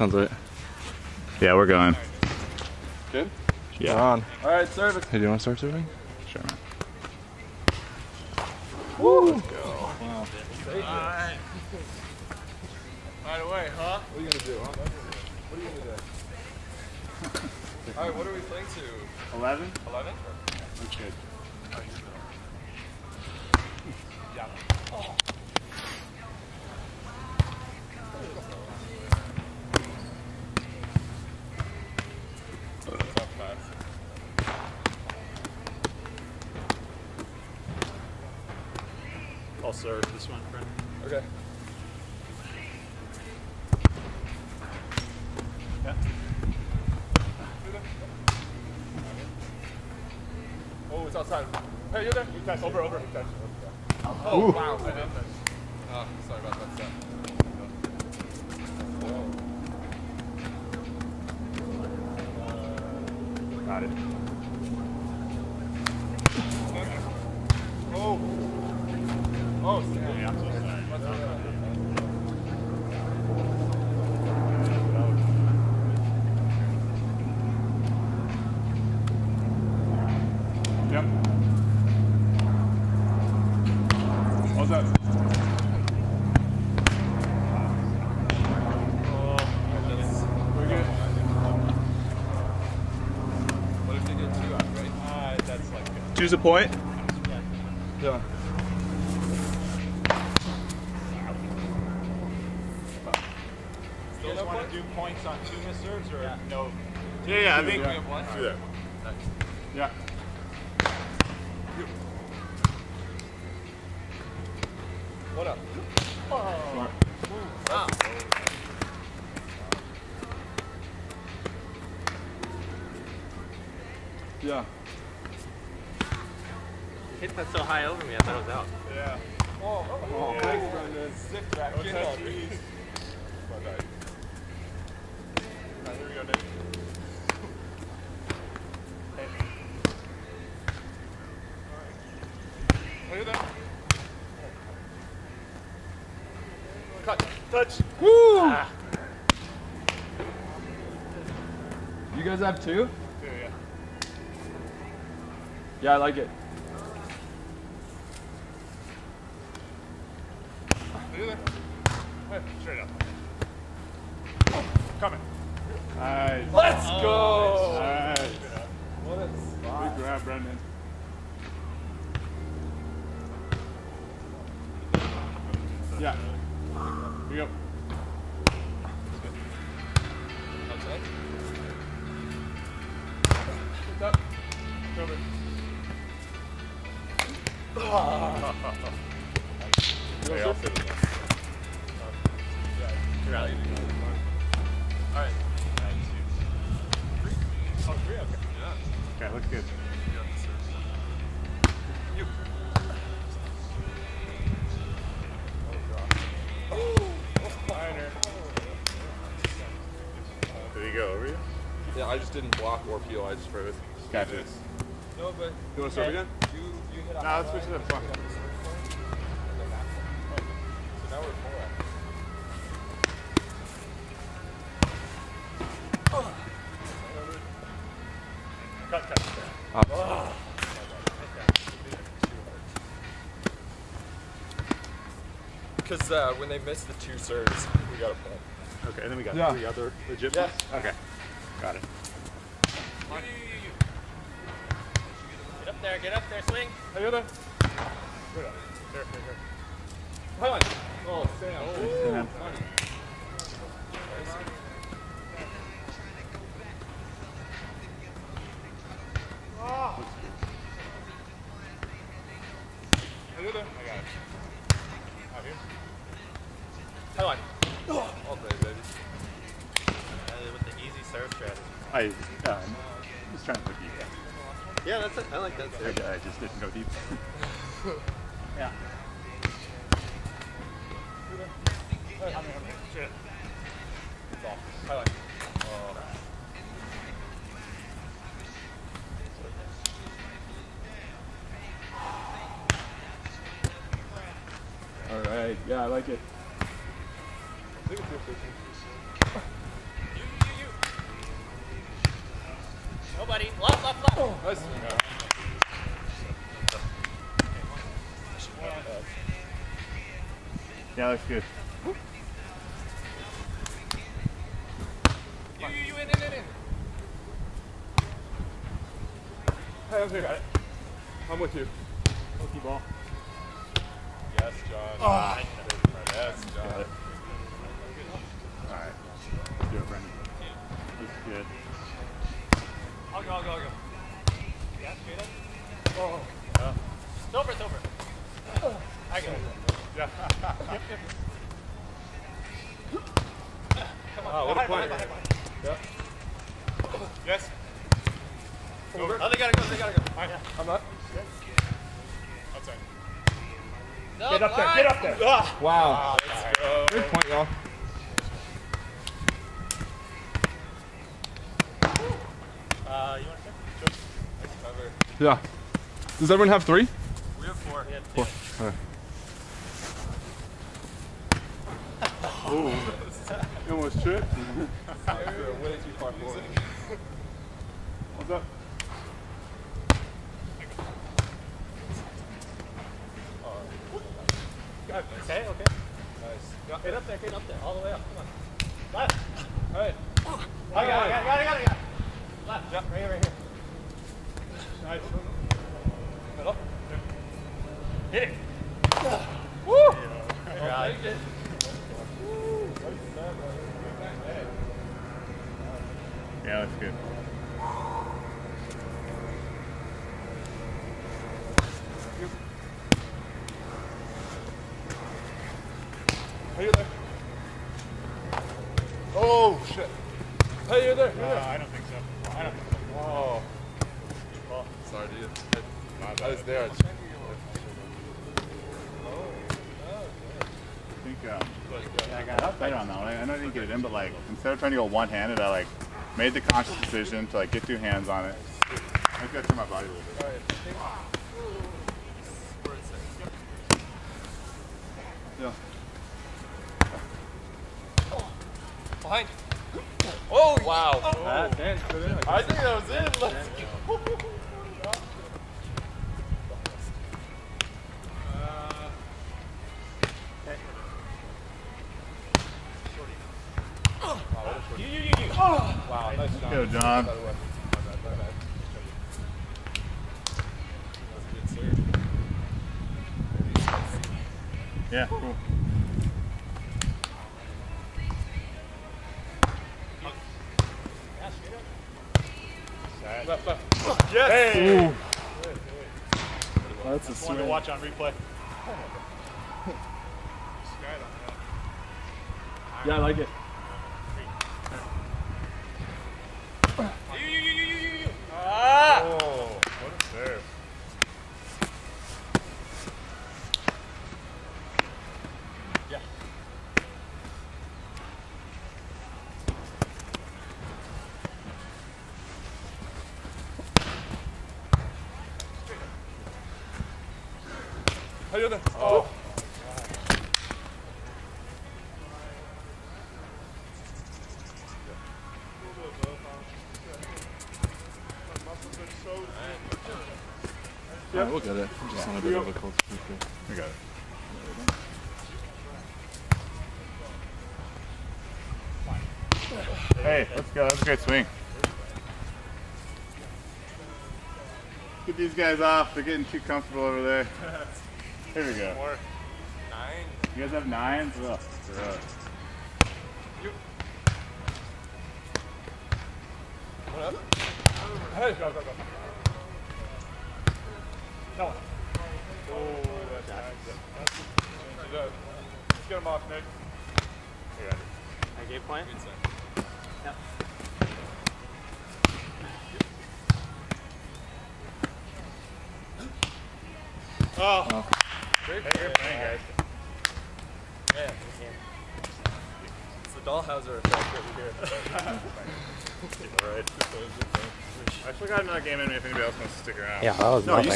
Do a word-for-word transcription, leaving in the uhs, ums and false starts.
Sounds right. Yeah, we're going. Good? Yeah. We're on. Alright, service. Hey, do you want to start serving? Sure, man. Woo! Let's go. Wow. Alright. Right away, huh? What are you going to do, huh? What are you going to do? Alright, what are we playing to? eleven? eleven? That's good. Yeah. Oh. I'll serve this one, friend. Okay. Yeah. Oh, it's outside. Hey, you're there. You touch over, over. You touch. Oh, Oh, wow. I didn't touch. Oh, sorry about that stuff. Got it. Oh. Oh, Yeah, I'm so sorry. Yep. What's that? Oh, that's, we're good. What if they get two out, right? Uh, that's like good. Choose a point. Yeah. You guys want to do points on two missed serves or yeah. no? Yeah, yeah, I Two, think. yeah. One? Do that. Nice. Yeah. What up? Oh. Wow. Yeah. You hit that so high over me, I thought it was out. Yeah. Oh, oh, oh. Thanks, Brendan. Zip back in on me. Alright, here we go, Nick. Hey. Alright. Look at that. Cut. Touch. Woo! Ah. You guys have two? Two, yeah. Yeah, I like it. Look at that. Hey, straight up. Oh, coming. Nice. Let's go! Nice. What a spot. Big grab, Brendan. Yeah. Here you go. Outside. What's up? Over. Oh. Okay, I'll sit with that. You're out. Alright. Oh, three? Okay. Yeah. Okay, looks good. You. Did he go over you? Yeah, I just didn't block or peel, I just froze. Gotcha. No, but. You want to serve again? You, you hit No, let's switch to the front. So now we're four at. Cut, cut. Oh. Because uh, when they missed the two serves, we got a point. Okay, and then we got Yeah. three other legit Yes. ones? Okay, got it. Get up there, get up there, swing. Hey, you're there. Good up. There, there, there. Highline. Oh, Sam. Ooh. Ooh. Oh. Hey, you're there. I got it. Out here. Highline. Oh. All day, baby. Uh, with the easy serve strategy. I um, was trying to put deep. Yeah, that's it. I like that serve. I, I just didn't go deep. Yeah. I'm here, I'm here. Shit. It's off. Highline. Oh. All right. Yeah, I like it. I think it's your fifteen. buddy. Left, left, left. Oh, nice. Yeah, looks good. You, you, you, in, in, in, in. Hey, I'm here. Got it. I'm with you. Pokey ball. Yes, John. Oh. Yes, John. Got it. All right. Let's do it, Brendan. Looks good. I'll go, I'll go, I'll go. Yeah, straight up. Oh. Uh, It's over, it's over. I got it. Yeah. Come on. Wow, what a Behind, play. behind, behind, behind. Yeah. Yes. Over. Oh, they gotta go, they gotta go. Fine. I'm not. Outside. No, Get up there, line. get up there. Ah. Wow. Let's go. Good point, y'all. Uh, you want to Yeah. Does everyone have three? We have four. We have Four. two. Alright. Ooh. You almost tripped. Way too far forward. What's up? Okay, okay. Nice. Get up there, get up there. All the way up. Come on. Left. Hey. I got it, I got it, I got it, I got it. Left. Yeah. Right here, right here. Nice. Hello. Hit it. Woo! Right. Yeah, that's good. Hey, you're there. Oh, shit. Hey, you're there. You're Uh, there. I don't think so. I don't think so. Oh. Well, Sorry, dude. I, I was there. I think um, yeah, I got up better on that one. I know I didn't get it in, but like instead of trying to go one-handed, I like made the conscious decision to like get two hands on it. I think that's for my body a little bit. Yeah. Behind. Oh, wow. Oh. That dance fit in. I think that was it. Let's go. you, you, you, you. Wow, nice job. Go, John. By the way. My bad, my bad. That's good, sir. Yeah, cool. Left, left. Yes. Ooh. That's a One to swing. watch on replay. Yeah, I like it. You, you, you, you, you, you. Ah! Oh, what a serve. Yeah. How you doing? Oh. Yeah, we'll get it. I'm just on a bit of a cold streak here. we got it. Hey, let's go. That was a great swing. Get these guys off. They're getting too comfortable over there. Here we go. More. Nine. You guys have nines? Ugh, gross. What up? Hey, go, go, go. No. Oh, that's nice. Let's get him off, Nick. I gave point. Good set. Yep. Oh. Oh. Great Hey, you're play. playing, guys. Yeah. It's the Dahlhauser effect over here. All right. I still got another game in me if anybody else wants to stick around. Yeah, that was No, you